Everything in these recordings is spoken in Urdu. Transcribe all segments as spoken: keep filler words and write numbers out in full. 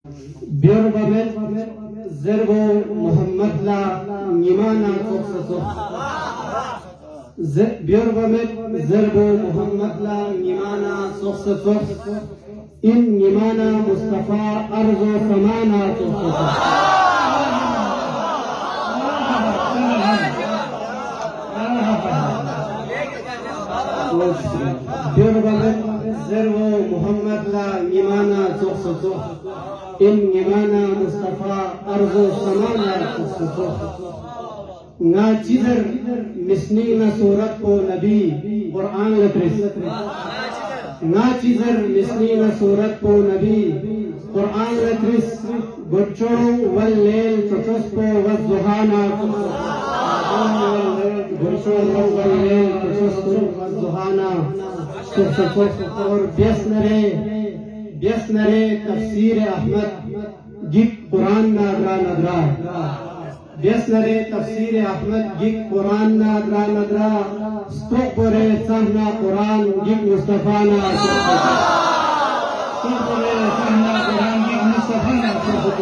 Biorbamet zerbo Muhammadla nimana toksato. Biorbamet zerbo Muhammadla nimana toksato. In nimana Mustafa arzo samana toksato. Biorbamet zerbo Muhammadla nimana toksato. In nimana Mustafa arzo samana toksato. Na chidar misni na surat ko nabi Quran latris. Na chidar misni na surat ko nabi Quran latris. Gurchong wal leel chochospo wal zuhana. Gurchong wal leel chochospo wal zuhana. Or biasnare biasnare tafsir Ahmad gik Quran nadra nadra. Biasnare tafsir Ahmad gik Quran nadra nadra. Stokbore sahna Quran gik Mustafa na. Stokbore sahna Quran gik Mustafa na.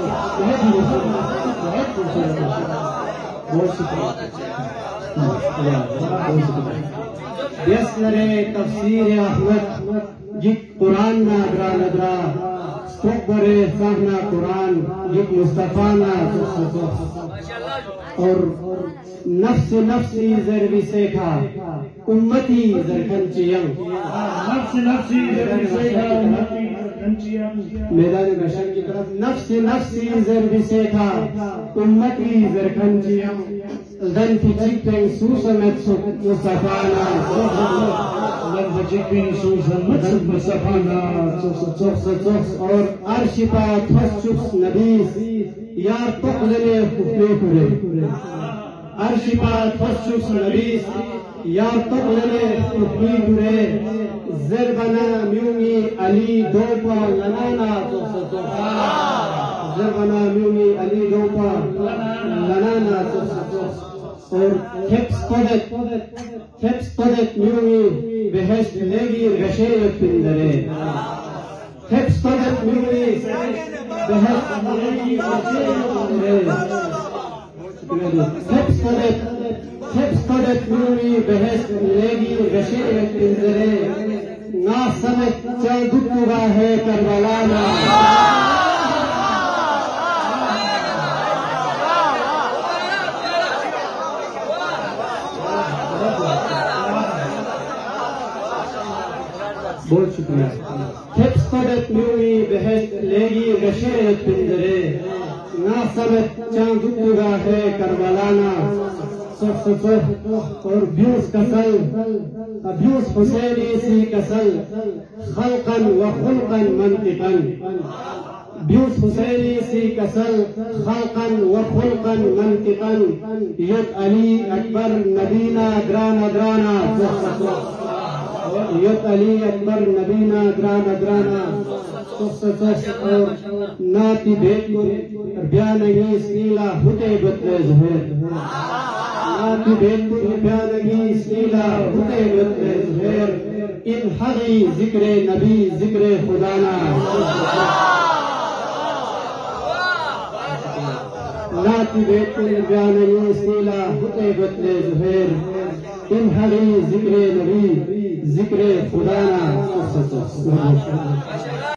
Biasnare tafsir Ahmad gik Quran nadra nadra. Stokbore sahna Quran gik Mustafa na. اور نفس نفسی ضربی سیکھا امتی زرکنچیم نفس نفسی ضربی سیکھا امتی زرکنچیم میدان محشر کی طرف نفس نفسی ضربی سیکھا امتی زرکنچیم دن کی چکتیں سوسمت مصطفانا دن کی چکتیں سوسمت مصطفانا چوکس چوکس اور عرشی پا تھس چکس نبیس یار تقلنے خفلے کرے عرشی پا تھس چکس نبیس یار تقلنے خفلے کرے زربنا میونی علی دوپا لنانا چوکس چوکس زربنا میونی علی دوپا لنانا چوکس چوکس اور کھپس قدت کھپس قدت میونی بہشت لگی غشیت پندرے کھپس قدت میونی بہشت لگی غشیت پندرے کھپس قدت کھپس قدت میونی بہشت لگی غشیت پندرے نا سمت چاہ گتگا ہے کربلانا بہت شکریہ کھپس قدت میونی بہشت لگی غشیت پندرے نا سمت چاند گتگا ہے کربلانا سخ سخ اور بیوس کسل بیوس حسینی سی کسل خلقا و خلقا منطقا بیوس حسینی سی کسل خلقا و خلقا منطقا ید علی اکبر نبینا درانا درانا سخ سخ یت علی اکبر نبینا درانا درانا سخ سخ اور ناتی بیت بیانگی سیلا ہوتے بطلے زہر ناتی بیت بیانگی سیلا ہوتے بطلے زہر ان حقی ذکر نبی ذکر خدانا ناتی بیت بیانگی سیلا ہوتے بطلے زہر ان حقی ذکر نبی ذکر خدانا